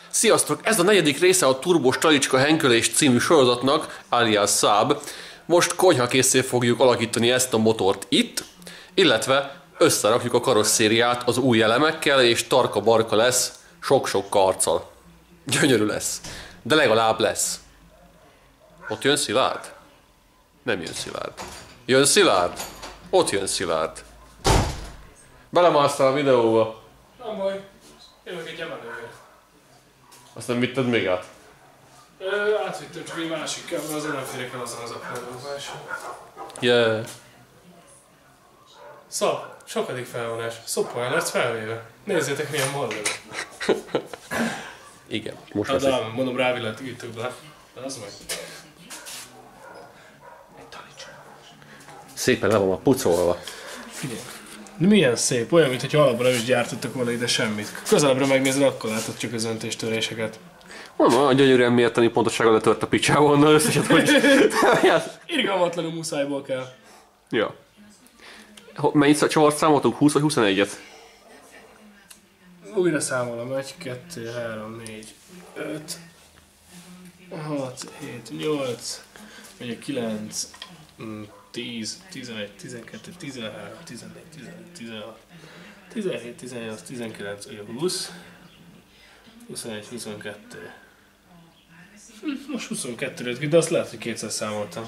Sziasztok! Ez a negyedik része a Turbos Talicska Henkölés című sorozatnak, alias Saab. Most konyhakészé fogjuk alakítani ezt a motort itt, illetve összerakjuk a karosszériát az új elemekkel, és tarka-barka lesz sok-sok karccal. Gyönyörű lesz, de legalább lesz. Ott jön Szilárd? Nem jön Szilárd. Jön Szilárd? Ott jön Szilárd. Belemásztál a videóba. Nem baj, jövök egy emelőért. Azt nem vitted még át? Átvittem, csak egy másik kell, mert azért nem férek el azon az aprózózáson. Yeah. Szóval, sokadik felvonás. Szopolyan lesz felvéve. Nézzétek milyen moldog. Igen, most Hát lesz de mondom, rávillantítok le. De az meg. szépen le van a pucolva. Figyelj. De milyen szép, olyan, mintha alapban nem is gyártottak volna ide semmit. Közelebbre megnézed, akkor látod csak az öntéstöréseket. Mondom, a gyönyörűen mérteni pontosággal letört a picsával onnan összeset, hogy... Irgalmatlanul muszájból kell. Ja. Mennyit csavart számoltunk? 20 vagy 21-et? Újra számolom. 1, 2, 3, 4, 5, 6, 7, 8, 9, 10, 11, 12, 13, 14, 15, 16, 17, 18, 19, 20, 21, 22. Most 22 jött ki, de azt lehet, hogy 200 számoltam.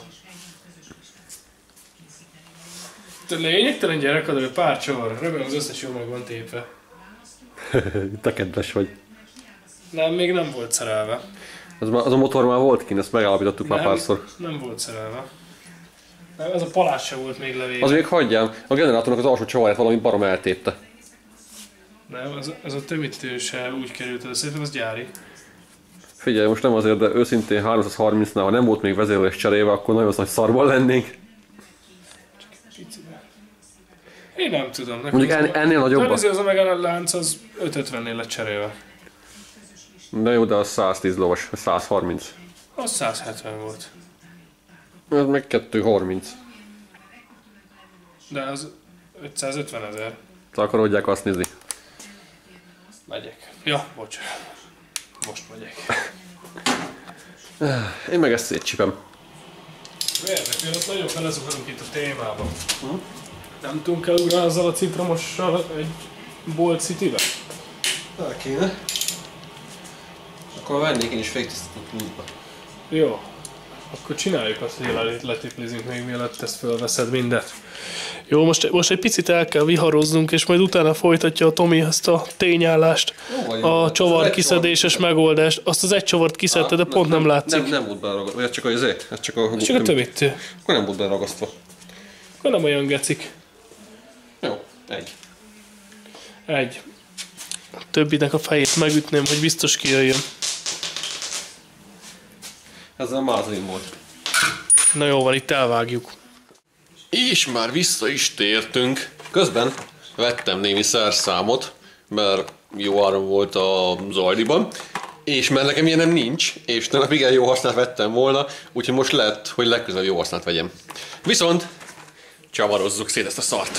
Te lényegtelen gyerek, adok egy pár csavar, remélem az összes jól meg van tépve. Te kedves vagy. Nem, még nem volt szerelve. Az a motor már volt kint, ezt megállapítottuk már párszor. Nem volt szerelve. Ez a palás se volt még levéve. Az még hagyjám, a generátornak az alsó csavarját valami barom eltépte. Nem, ez a tömítő se úgy került, de szerintem az gyári. Figyelj, most nem azért, de őszintén 330-nál, ha nem volt még vezérlés cserébe, akkor nagyon nagy szarban lennénk. Én nem tudom. Mondjuk ennél nagyobb. Az a megállánc az 550-nél lett cserélve. De jó, de az 110 lovas, 130. Az 170 volt. Ez meg 230. De az 550 000. Takarodják, azt nézi. Megyek. Ja, bocs. Most megyek. Én meg ezt szétcsipem. Érdekes, azt nagyon felezugorunk itt a témában. Nem tudunk elugrani azzal a citromossal egy Bolt City-be? El kéne. Akkor vennék én is féktisztítót pluszba. Jó. Akkor csináljuk azt, hogy letiplizünk még mielőtt ezt fölveszed mindet. Jó, most egy picit el kell viharoznunk, és majd utána folytatja a Tomi ezt a tényállást. A csavar kiszedéses megoldást. Azt az egy csavart kiszedte, de pont nem látszik. Nem volt beleragasztva. Vagy csak az ez csak a tömítő. Akkor nem volt beleragasztva. Akkor nem olyan gecik. Jó, egy. Egy. A többinek a fejét megütném, hogy biztos kijöjjön. Ez a mázlim volt. Na jó van, itt elvágjuk. És már vissza is tértünk. Közben vettem némi szerszámot, mert jó áram volt a Zaldiban, és mert nekem ilyenem nincs, és tegnap igen jó hasznát vettem volna, úgyhogy most lett, hogy legközelebb jó hasznát vegyem. Viszont csavarozzuk szét ezt a szart.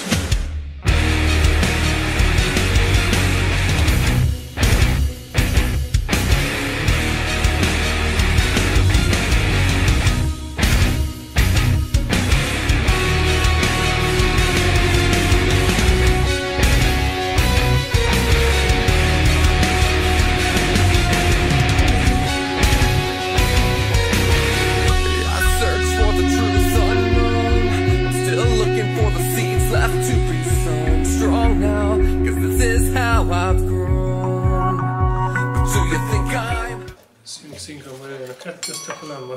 Szinkronban jön a kettő, ezt akkor nem van.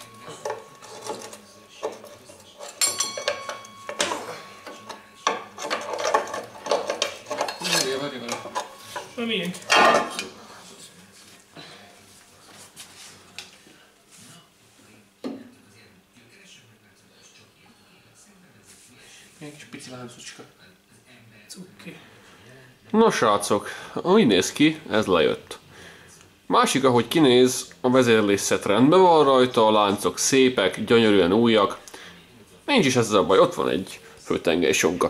Na miénk? Még egy pici láncocska. Cuki. No srácok, úgy néz ki, ez lejött. Másik, ahogy kinéz, a vezérlésszet rendben van rajta, a láncok szépek, gyönyörűen újak. Nincs is ezzel baj, ott van egy főtengely sonka.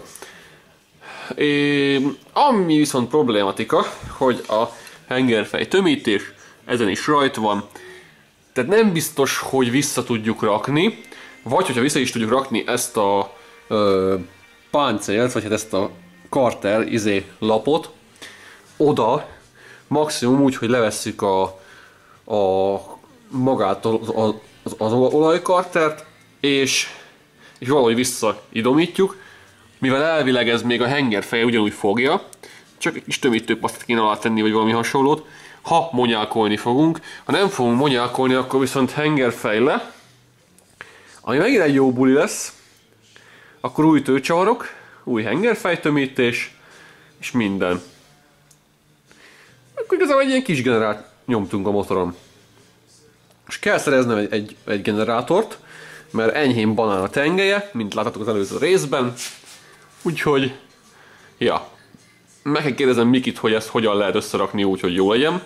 Ami viszont problématika, hogy a hengerfej tömítés ezen is rajta van. Tehát nem biztos, hogy vissza tudjuk rakni, vagy hogyha vissza is tudjuk rakni ezt a páncélt, vagy hát ezt a Carter lapot oda, maximum úgy, hogy levesszük magát az olajkartert, és valahogy visszaidomítjuk, mivel elvileg ez még a hengerfeje ugyanúgy fogja, csak egy kis tömítőpasztát kéne alá tenni, vagy valami hasonlót, ha monyálkolni fogunk. Ha nem fogunk monyálkolni, akkor viszont hengerfej le, ami megint egy jó buli lesz, akkor új tőcsavarok, új hengerfejtömítés, és minden. Akkor igazából egy ilyen kis generátort nyomtunk a motoron. És kell szereznem egy generátort, mert enyhén banán a tengelye, mint láthatok az előző részben. Úgyhogy, ja, meg kell kérdezem Mikit, hogy ezt hogyan lehet összerakni úgy, hogy jó legyen.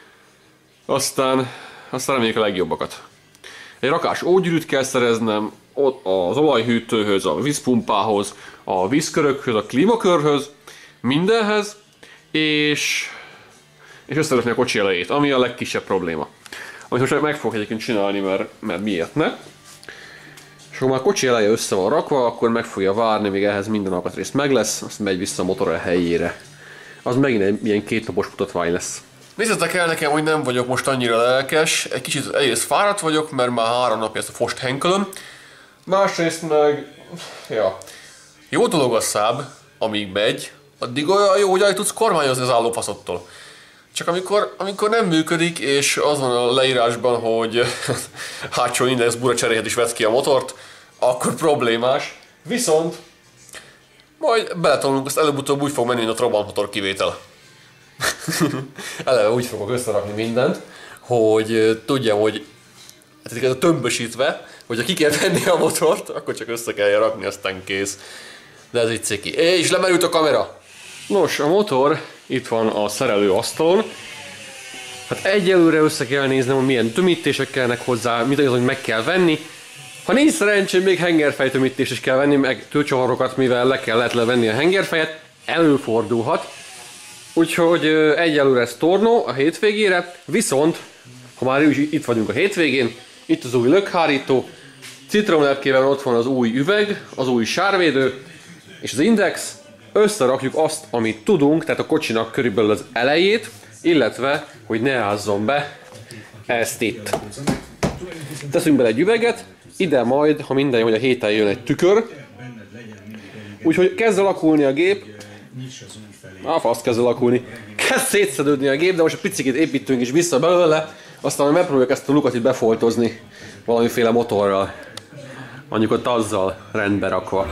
Aztán reméljük a legjobbakat. Egy rakás ógyűrűt kell szereznem, az olajhűtőhöz, a vízpumpához, a vízkörökhöz, a klímakörhöz, mindenhez, és összerakni a kocsi elejét, ami a legkisebb probléma. Amit most meg fogok egyébként csinálni, mert miért ne. És ha már a kocsi eleje össze van rakva, akkor meg fogja várni, míg ehhez minden alkatrész meg lesz, azt megy vissza a motor a helyére. Az megint egy ilyen 2 napos mutatvány lesz. Nézzetek el nekem, hogy nem vagyok most annyira lelkes, egy kicsit egyrészt fáradt vagyok, mert már 3 napja ezt a fost henkölöm. Másrészt meg, ja, jó dolog a száb, amíg megy, addig olyan jó, hogy el tudsz kormányozni az állófaszottól. Csak amikor nem működik, és az van a leírásban, hogy hátsó index bura cseréhet is vesz ki a motort, akkor problémás. Viszont majd beletanulunk, azt előbb-utóbb úgy fog menni, mint a Trabant motor kivétel. Eleve úgy fogok összerakni mindent, hogy tudjam, hogy hát tömbösítve, hogyha ki kell venni a motort, akkor csak össze kell rakni, aztán kész. De ez így ciki. És lemerült a kamera! Nos, a motor itt van a szerelő asztalon. Hát egyelőre össze kell néznem, hogy milyen tömítések kellnek hozzá, mit az, hogy meg kell venni. Ha nincs szerencsém, még hengerfejtömítést is kell venni, meg tőcsavarokat, mivel lehet levenni a hengerfejet, előfordulhat. Úgyhogy egyelőre ez tornó a hétvégére, viszont, ha már itt vagyunk a hétvégén, itt az új lökhárító, citromlepkével ott van az új üveg, az új sárvédő, és az index, összerakjuk azt, amit tudunk, tehát a kocsinak körülbelül az elejét, illetve, hogy ne ázzon be ezt itt. Teszünk bele egy üveget, ide majd, ha minden jó, hogy a héten jön egy tükör, úgyhogy kezd alakulni a gép, fasz kezd alakulni, kezd szétszedődni a gép, de most egy picit építünk is vissza belőle, aztán megpróbáljuk ezt a lukat itt befoltozni valamiféle motorral, mondjuk ott azzal rendbe rakva.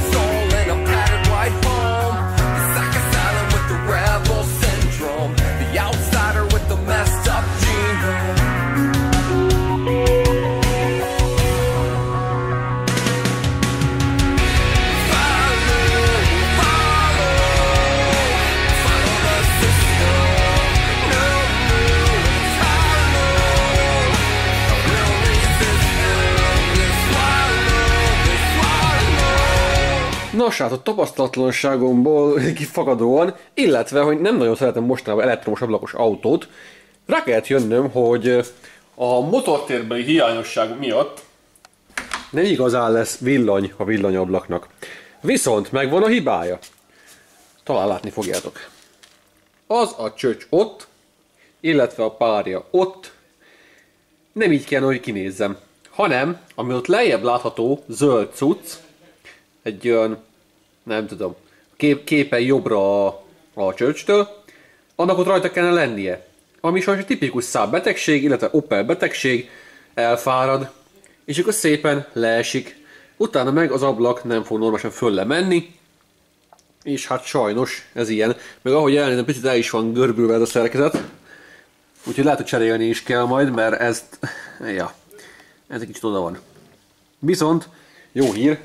Nos, hát a tapasztalatlanságomból kifakadóan, illetve, hogy nem nagyon szeretem mostanában elektromos ablakos autót, rá kellett jönnöm, hogy a motortérbeli hiányosság miatt nem igazán lesz villany a villanyablaknak. Viszont megvan a hibája. Talán látni fogjátok. Az a csöcs ott, illetve a párja ott, nem így kell, hogy kinézzem, hanem, ami ott lejjebb látható zöld cucc, egy olyan, nem tudom, képen jobbra a csöcstől, annak ott rajta kellene lennie. Ami sajnos egy tipikus Saab betegség, illetve Opel betegség, elfárad, és akkor szépen leesik. Utána meg az ablak nem fog normálisan fölle menni, és hát sajnos ez ilyen. Meg ahogy elnézem, picit el is van görbülve ez a szerkezet, úgyhogy lehet, hogy cserélni is kell majd, mert ezt, ja, ez egy kicsit oda van. Viszont, jó hír,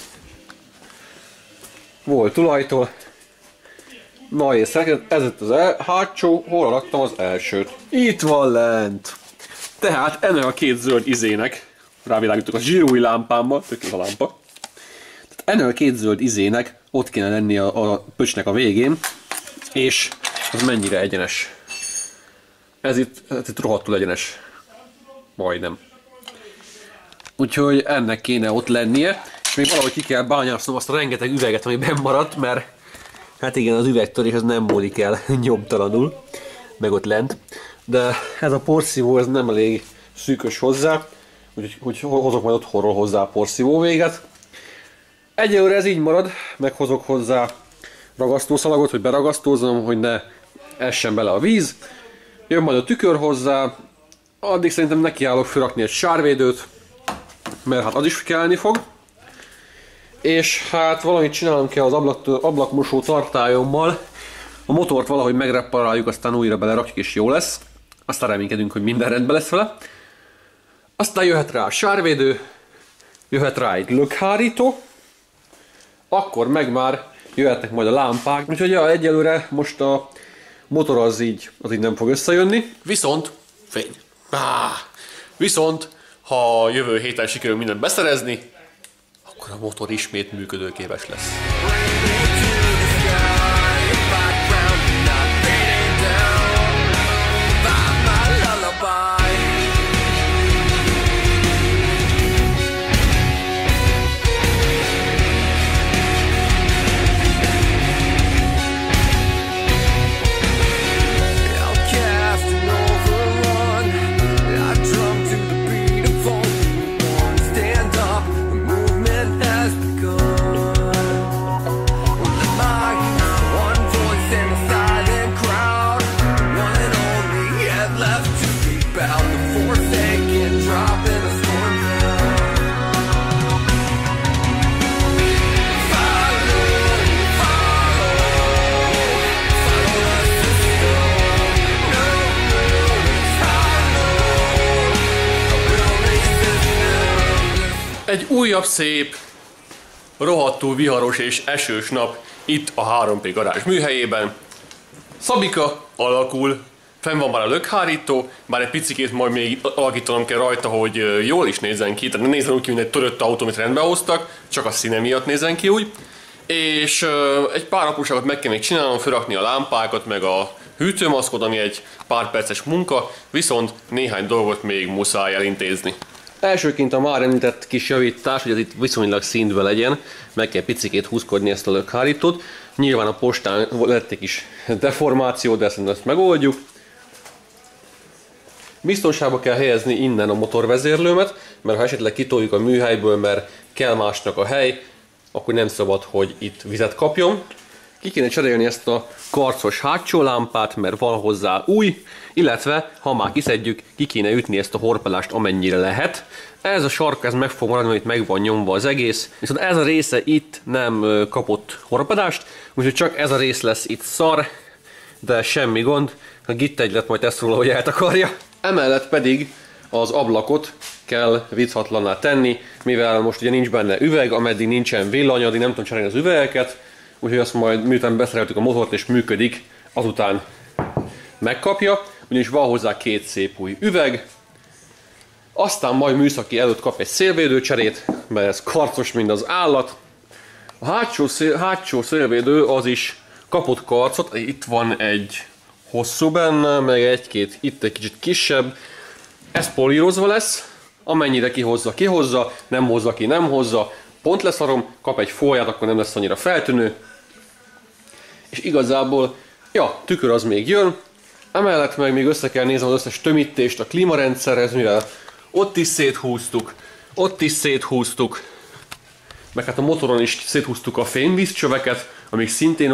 volt tulajtól. Na és ez itt az hátsó, hol raktam az elsőt? Itt van lent. Tehát ennek a két zöld izének, rávilágítok a zsírúj lámpámmal, tök a lámpa. Tehát ennek a két zöld izének ott kéne lenni a pöcsnek a végén, és az mennyire egyenes. ez itt rohadtul egyenes. Majdnem. Úgyhogy ennek kéne ott lennie, és még valahogy ki kell bányásznom azt a rengeteg üveget, ami benn maradt, mert hát igen, az üvegtörés az nem múlik el nyomtalanul, meg ott lent. De ez a porszívó ez nem elég szűkös hozzá, úgyhogy hozok majd otthonról hozzá a porszívó véget. Egyelőre ez így marad, meghozok hozzá ragasztószalagot, hogy beragasztózzam, hogy ne essen bele a víz. Jön majd a tükör hozzá, addig szerintem nekiállok fölrakni egy sárvédőt, mert hát az is kelleni fog. És hát valamit csinálnom kell az ablakmosó tartályommal. A motort valahogy megreparáljuk, aztán újra belerakjuk és jó lesz. Aztán reménykedünk, hogy minden rendben lesz vele. Aztán jöhet rá a sárvédő, jöhet rá egy lökhárító, akkor meg már jöhetnek majd a lámpák. Úgyhogy ja, egyelőre most a motor az így nem fog összejönni. Viszont, fény. Viszont, ha jövő héten sikerül mindent beszerezni, akkor a motor ismét működőképes lesz. Egy újabb szép, rohadtul viharos és esős nap itt a 3P garázs műhelyében. Szabika alakul, fenn van már a lökhárító, bár egy picikét majd még alakítanom kell rajta, hogy jól is nézzen ki, tehát ne nézzen úgy ki, mint egy törött autó, amit rendbe hoztak, csak a színe miatt nézzen ki úgy. És egy pár apróságot meg kell még csinálnom, felrakni a lámpákat, meg a hűtőmaszkot, ami egy pár perces munka, viszont néhány dolgot még muszáj elintézni. Elsőként a már említett kis javítás, hogy ez itt viszonylag szintben legyen, meg kell picikét húzkodni ezt a lökhárítót. Nyilván a postán lett egy kis deformáció, de szerintem ezt megoldjuk. Biztonságba kell helyezni innen a motorvezérlőmet, mert ha esetleg kitoljuk a műhelyből, mert kell másnak a hely, akkor nem szabad, hogy itt vizet kapjon. Ki kéne cserélni ezt a karcos hátsó lámpát, mert van hozzá új, illetve ha már kiszedjük, ki kéne ütni ezt a horpelást amennyire lehet. Ez a sarka ez meg fog maradni, hogy meg van nyomva az egész, viszont ez a része itt nem kapott horpelást, úgyhogy csak ez a rész lesz itt szar, de semmi gond, a Git1 majd ezt róla, hogy eltakarja. Emellett pedig az ablakot kell vichatlanná tenni, mivel most ugye nincs benne üveg, ameddig nincsen villany, addig nem tudom cserélni az üvegeket, úgyhogy azt majd miután beszereltük a motort és működik, azután megkapja, ugyanis van hozzá két szép új üveg, aztán majd műszaki előtt kap egy szélvédőcserét, mert ez karcos, mint az állat. A hátsó szélvédő az is kapott karcot, itt van egy hosszú benne, meg egy-két, itt egy kicsit kisebb. Ez polírozva lesz, amennyire kihozza, nem hozza, pont leszarom, kap egy fóliát, akkor nem lesz annyira feltűnő. És igazából, ja, tükör az még jön, emellett meg még össze kell nézni az összes tömítést a klímarendszerhez, mivel ott is széthúztuk, meg hát a motoron is széthúztuk a fényvízcsöveket, amik szintén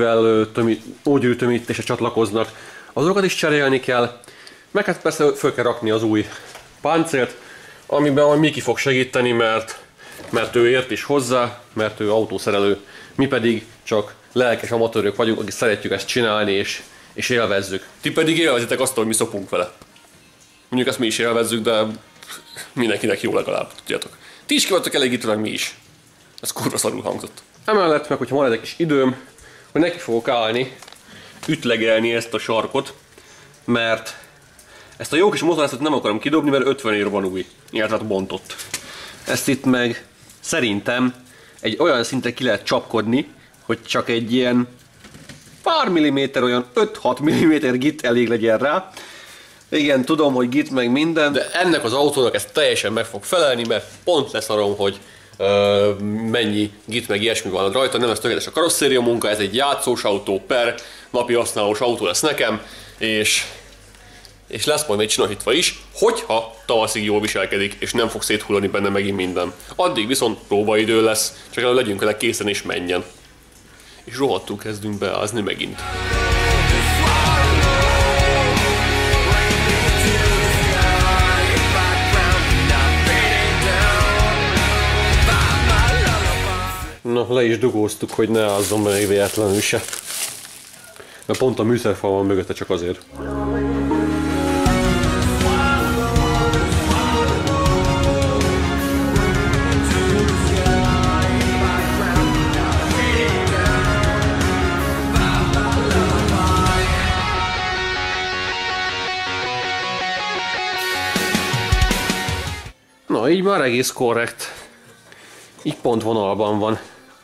ógyűrű tömítésre csatlakoznak, azokat is cserélni kell, meg hát persze föl kell rakni az új páncélt, amiben majd Miki fog segíteni, mert ő ért is hozzá, mert ő autószerelő, mi pedig csak lelkes amatőrök vagyunk, akik szeretjük ezt csinálni és élvezzük. Ti pedig élvezitek azt, hogy mi szopunk vele. Mondjuk ezt mi is élvezzük, de mindenkinek jó legalább, tudjátok. Ti is ki vagytok elégítve, meg mi is. Ez kurva szarul hangzott. Emellett meg, hogyha marad egy kis időm, hogy neki fogok állni, ütlegelni ezt a sarkot, mert ezt a jó kis motorházat nem akarom kidobni, mert 50 ér van új, illetve bontott. Ezt itt meg szerintem egy olyan szinten ki lehet csapkodni, hogy csak egy ilyen pár milliméter, olyan 5-6 mm git elég legyen rá. Igen, tudom, hogy git meg minden, de ennek az autónak ez teljesen meg fog felelni, mert pont leszarom, hogy mennyi git meg ilyesmi van rajta, nem lesz tökéletes a karosszéria munka, ez egy játszós autó per napi használós autó lesz nekem, és lesz majd még csinosítva is, hogyha tavaszig jól viselkedik, és nem fog széthullani benne megint minden. Addig viszont próbaidő lesz, csak el legyünk vele készen és menjen. És rohadtul kezdünk beázni megint. Na, le is dugóztuk, hogy ne ázzon be még véletlenül se. Mert pont a műszerfal van mögötte, csak azért. Na, így már egész korrekt. Így pont vonalban van.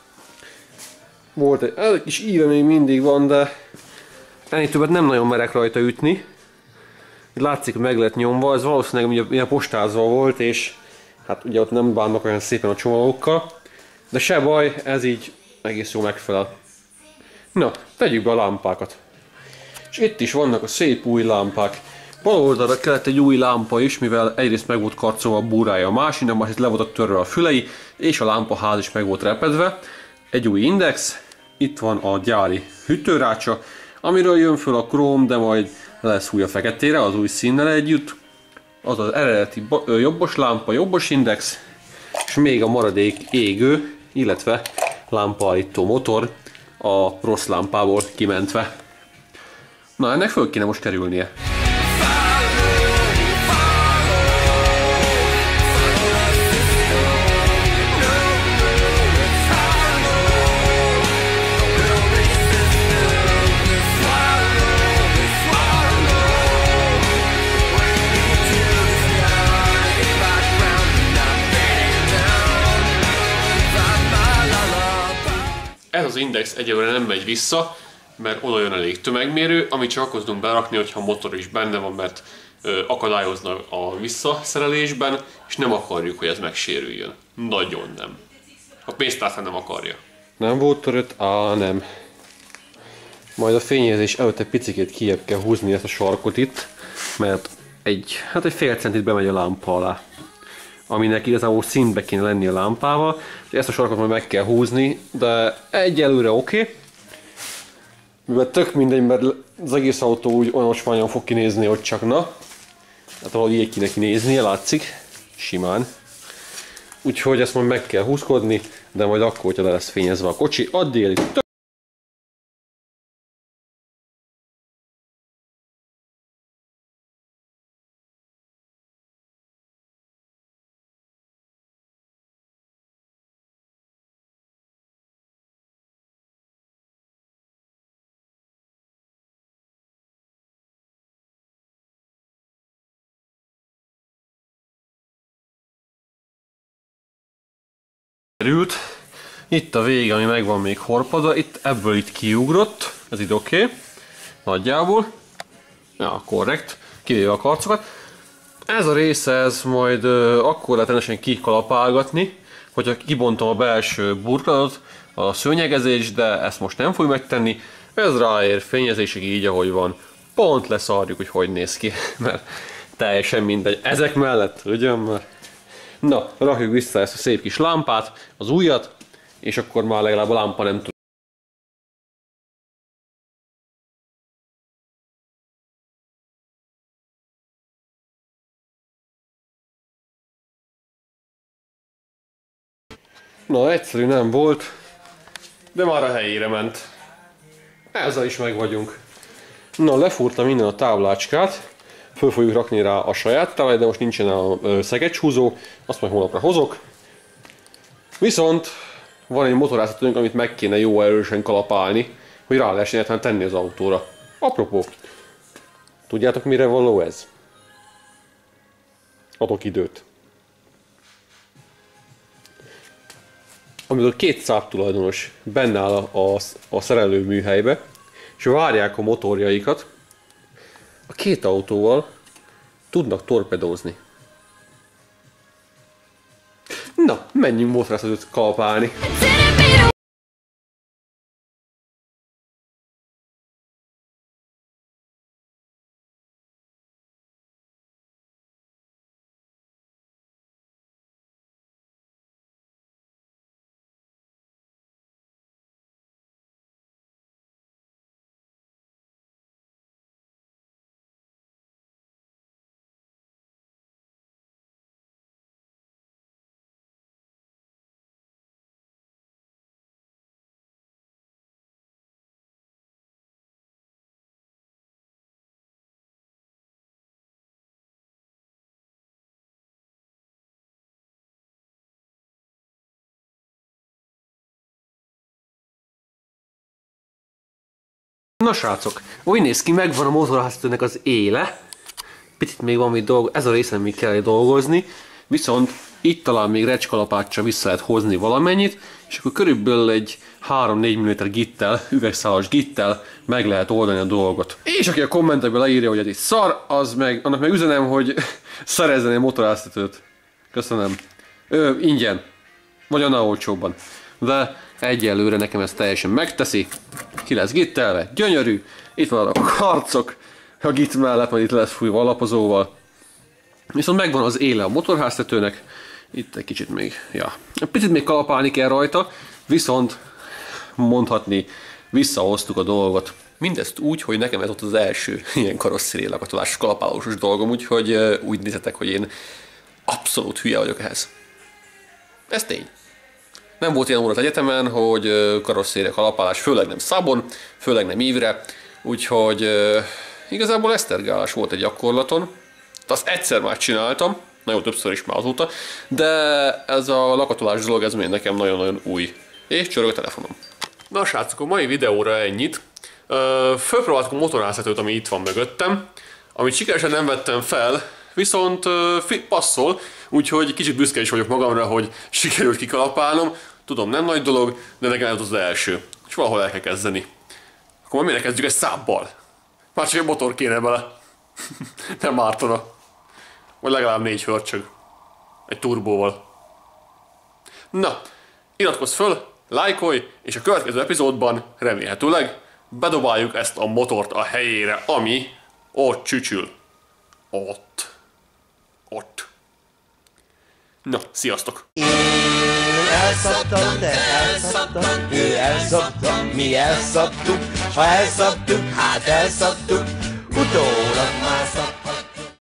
Volt egy kis íre még mindig van, de ennél többet nem nagyon merek rajta ütni. Látszik, hogy meg lett nyomva, ez valószínűleg ugye postázva volt, és hát ugye ott nem bánnak olyan szépen a csomagolókkal. De se baj, ez így egész jól megfelel. Na, tegyük be a lámpákat. És itt is vannak a szép új lámpák. Bal oldalra kellett egy új lámpa is, mivel egyrészt meg volt karcolva a búrája a másiknak, másrészt le voltak törve a fülei, és a lámpaház is meg volt repedve. Egy új index, itt van a gyári hűtőrácsa, amiről jön föl a króm, de majd lesz új a feketére, az új színnel együtt. Az az eredeti jobbos lámpa, jobbos index, és még a maradék égő, illetve lámpaállító motor a rossz lámpából kimentve. Na, ennek föl kéne most kerülnie. Ez az index egyelőre nem megy vissza, mert oda jön elég tömegmérő, amit csak akkor tudunk berakni, hogyha a motor is benne van, mert akadályozna a visszaszerelésben, és nem akarjuk, hogy ez megsérüljön. Nagyon nem. A pénztárcán nem akarja. Nem volt törött? Nem. Majd a fényezés előtt egy picikét kijebb kell húzni ezt a sarkot itt, mert egy fél centit bemegy a lámpa alá, aminek igazából színbe kéne lenni a lámpával, és ezt a sarkot majd meg kell húzni, de egyelőre oké. Mivel tök mindegy, mert az egész autó úgy olyan ocsmányan fog kinézni, hogy csak na. Hát valahogy így kéne kinéznie, látszik, simán. Úgyhogy ezt majd meg kell húzkodni, de majd akkor, hogyha le lesz fényezve a kocsi, addig került. Itt a vége, ami meg van még horpadva, ebből itt kiugrott, ez itt oké, nagyjából. Ja, korrekt, kivéve a karcokat. Ez a része, ez majd akkor lehet rendesen kikalapálgatni, hogyha kibontom a belső burkolatot, a szőnyegezés, de ezt most nem fogjuk megtenni. Ez ráér fényezésig így, ahogy van. Pont leszarjuk, hogy néz ki, mert teljesen mindegy. Ezek mellett, ugyan már. Na, rakjuk vissza ezt a szép kis lámpát, az újat, és akkor már legalább a lámpa nem tud. Na, egyszerű nem volt, de már a helyére ment. Ezzel is meg vagyunk. Na, lefúrtam innen a táblácskát. Föl fogjuk rakni rá a saját táblát, de most nincsen a szegecshúzó, azt majd holnapra hozok. Viszont van egy motoráztatónk, amit meg kéne jó erősen kalapálni, hogy rá lehessen egyáltalán tenni az autóra. Apropó, tudjátok mire való ez? Adok időt. Amikor két száptulajdonos benne áll a szerelőműhelybe, és várják a motorjaikat, a két autóval tudnak torpedózni. Na, menjünk motorháztetőt kalapálni. Na srácok, úgy néz ki, megvan a motorháztetőnek az éle. Picit még van mit dolgozni, ez a részen még kell dolgozni, viszont itt talán még recskalapáccsal vissza lehet hozni valamennyit, és akkor körülbelül egy 3-4 mm gittel, üvegszálas gittel meg lehet oldani a dolgot. És aki a kommentekben leírja, hogy ez egy szar, annak meg üzenem, hogy szerezzen egy motorháztetőt. Köszönöm. Ingyen. Vagy annál olcsóbban. De egyelőre nekem ez teljesen megteszi. Ki lesz gittelve, gyönyörű. Itt van a karcok a git mellett, majd itt lesz fújva alapozóval. Viszont megvan az éle a motorháztetőnek. Itt egy kicsit még, ja. Picit még kalapálni kell rajta, viszont mondhatni, visszahoztuk a dolgot. Mindezt úgy, hogy nekem ez ott az első ilyen karosszéri lakatolásos kalapálósos dolgom, úgyhogy úgy nézzetek, hogy én abszolút hülye vagyok ehhez. Ez tény. Nem volt ilyen óra az egyetemen, hogy karosszéri kalapálás, főleg nem szabon, főleg nem ívre, úgyhogy igazából esztergálás volt egy gyakorlaton. Azt egyszer már csináltam, nagyon többször is már azóta, de ez a lakatolás dolog, ez még nekem nagyon-nagyon új. És csörög a telefonom. Na srácok, a mai videóra ennyit. Fölpróbáltuk a motorháztetőt, ami itt van mögöttem, amit sikeresen nem vettem fel, viszont passzol, úgyhogy kicsit büszke is vagyok magamra, hogy sikerült kikalapálnom. Tudom, nem nagy dolog, de nekem ez az első. És valahol el kell kezdeni. Akkor miért kezdjük egy szábbal? Már csak egy motor kéne bele. Nem ártana. Vagy legalább 4 hörcsög. Egy turbóval. Na, iratkozz föl, lájkolj, és a következő epizódban remélhetőleg bedobáljuk ezt a motort a helyére, ami ott csücsül. Ott. Na, sziasztok! Elszabtam, te elszabtam, ő elszabta, mi elszabtuk, ha elszabtuk, hát elszabtuk, utólag már szabtuk.